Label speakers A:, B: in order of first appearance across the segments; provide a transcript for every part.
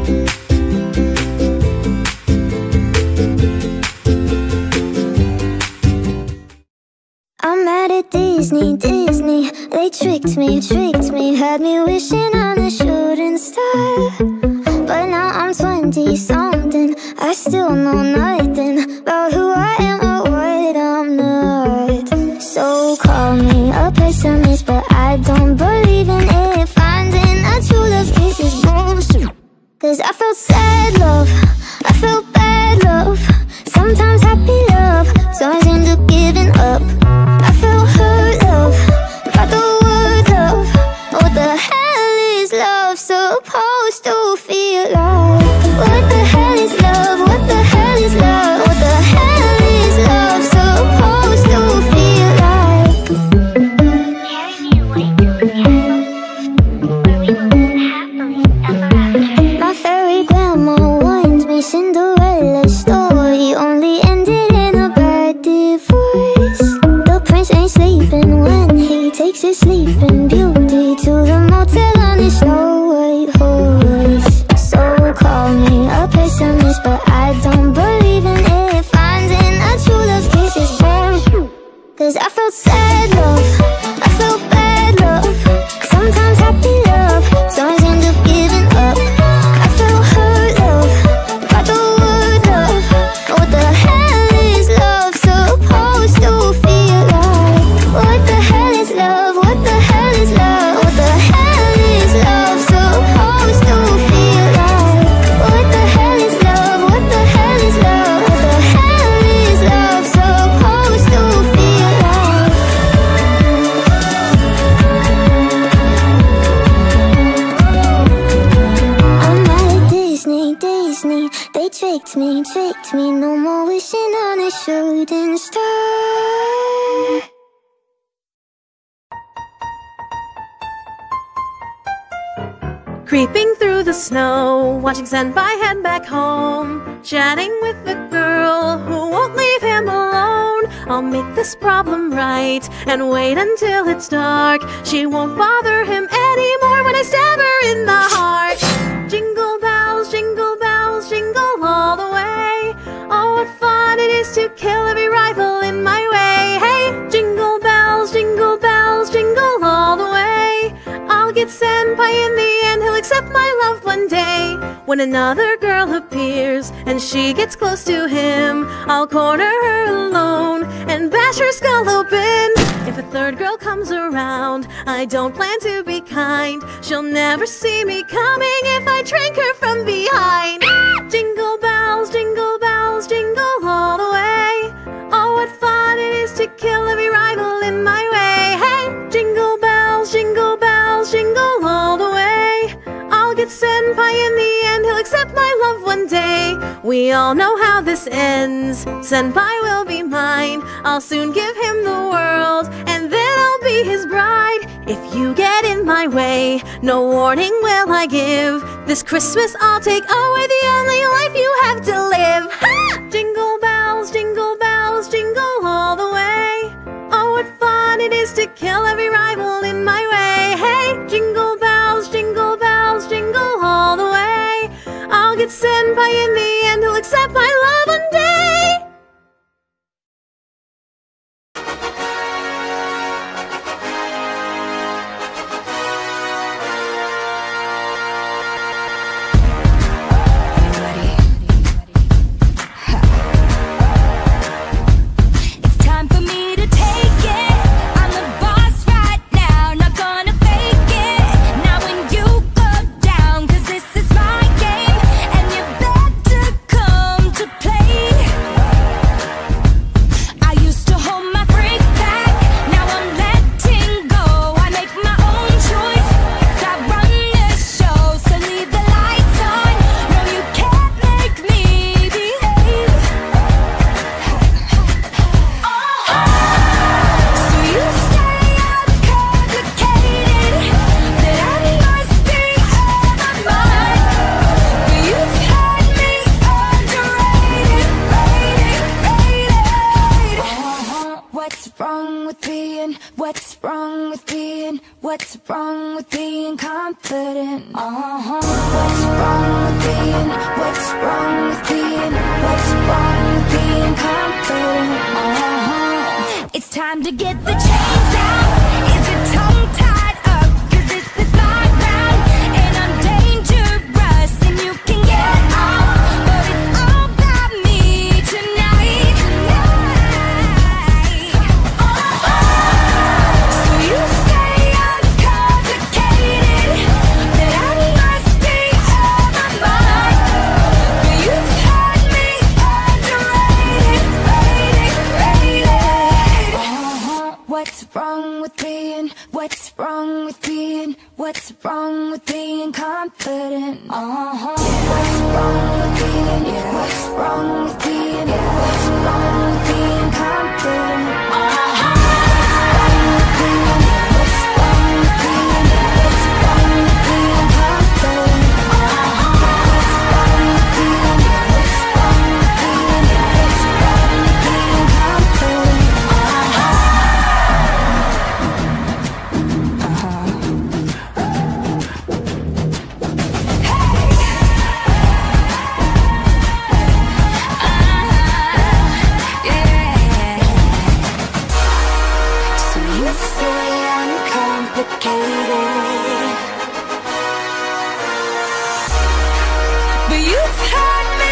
A: I'm mad at Disney, Disney. They tricked me, had me wishing on a shooting star. But now I'm 20-something, I still know nothing about who I am or what I'm not. So call me a pessimist, but I don't believe in it. Finding a true love kiss is bullshit. Cause I felt sad love, I felt bad love, sometimes happy love, so I end up giving up. I felt hurt love, got the word love. What the hell is love supposed to feel like? What the hell is love? What the hell is love? What the hell is love supposed to feel like?
B: Carry me away to the castle, where we will live happily ever after.
A: My fairy grandma warned me Cinderella's story only ended in a bad divorce. The prince ain't sleeping when he takes his sleeping beauty to the motel on his Snow White horse. So call me a pessimist, but I don't believe in it. Finding a true love kiss is bullshit. Cause I felt sad love, I felt bad love, sometimes happy love, so I end up giving up. I felt hurt love, got the word love. What the hell is love supposed to feel like? What the hell is love? What the hell is love? What the hell is love supposed to feel like? What the hell is love? What the hell is love? What the hell is love supposed to feel like? I'm mad at Disney, Disney. They tricked me. No more wishing on a shooting star.
C: Creeping through the snow, watching Senpai head back home, chatting with the girl who won't leave him alone. I'll make this problem right and wait until it's dark. She won't bother him anymore when I stab her in the heart. Jingle bells, jingle all the way. Oh, what fun it is to kill every rival in my way. Hey, jingle bells, jingle all the way. I'll get Senpai in the end, he'll accept my love one day. When another girl appears and she gets close to him, I'll corner her alone and bash her skull open. If a third girl comes around, I don't plan to be kind. She'll never see me coming if I drink her from behind. Jingle bells, jingle all the way. Oh, what fun it is to kill every rival in my way. Hey, jingle bells, jingle all the way. I'll get Senpai in the end, he'll accept my love one day. We all know how this ends. Senpai will be mine. I'll soon give him the world, and then I'll be his bride. If you get in my way, no warning will I give. This Christmas I'll take away the only life you have to live. Ha! Jingle bells, jingle all the way. Oh, what fun it is to kill every rival in my way. Hey, jingle bells, jingle all the way. I'll get Senpai in the end, he'll accept my love one day.
D: It's time for me to take it. I'm the boss right now, not gonna fake it. Now when you go down, 'cause this is my game, and you better come to play. I used to hold my freak back, now I'm letting go. I make my own choice, I run this show, so leave the lights on. No, you can't make me behave. So you say I'm complicated, that I must be out of my mind. But you've had me underrated, rated. What's wrong with being, what's wrong with being, what's wrong with being confident? What's wrong with being confident. It's time to get the chains out. Is your tongue tied up? 'Cause this is my round, and I'm dangerous, and you can get off. But it's all about me tonight. So you say uncomplicated, that I must be on my mind. But you've had me underrated, rated. What's wrong with being? What's wrong with being? What's wrong with being confident? What's wrong with being? What's wrong with being? What's wrong with being confident? What's wrong with being? What's wrong with being confident? What's wrong with being? What's wrong with being? What's wrong with being confident? So you say I'm complicated, but you've had me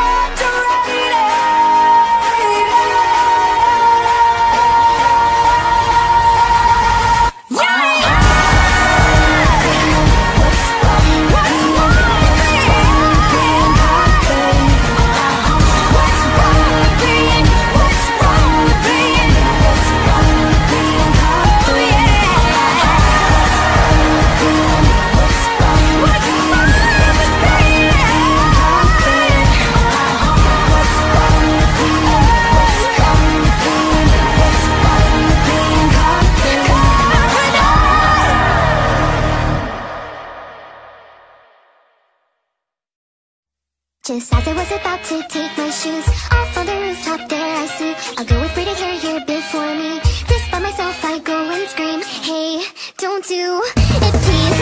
A: Just as I was about to take my shoes off on the rooftop, there I see a girl with braided hair here before me. Just by myself I go and scream, hey, don't do it please.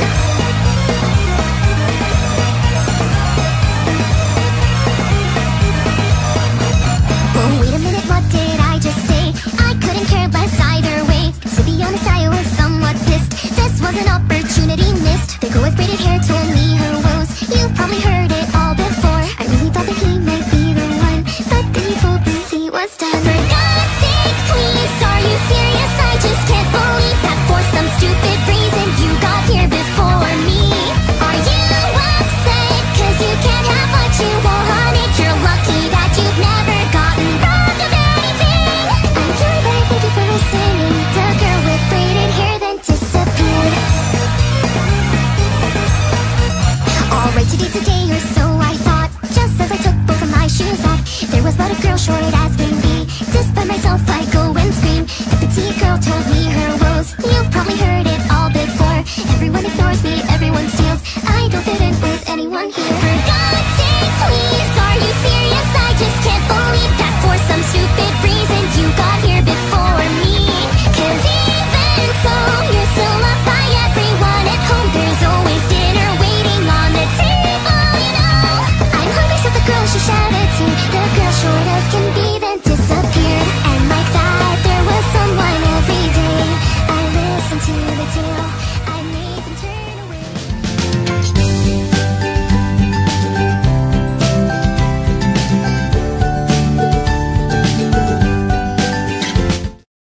A: Oh wait a minute, what did I just say? I couldn't care less either way. To be honest, I was somewhat pissed. This was an opportunity missed. The girl with braided hair told me her woes. You've probably heard it all before. I really thought that he might be the one, but then he told me he was done. For God's sake, please, are you serious? I just can't believe that for some stupid reason you got here before me. Are you upset? 'Cause you can't have what you wanted. You're lucky that you've never gotten robbed of anything. I'm sorry, but I thank you for listening. The girl with braided hair then disappeared. Alright, today's the day or so I thought. Just as I took both of my shoes off, there was but a girl short as can be. Just by myself I go and scream. The petite girl told me her woes. You've probably heard it all before. Everyone ignores me, everyone steals. I don't fit in with anyone here.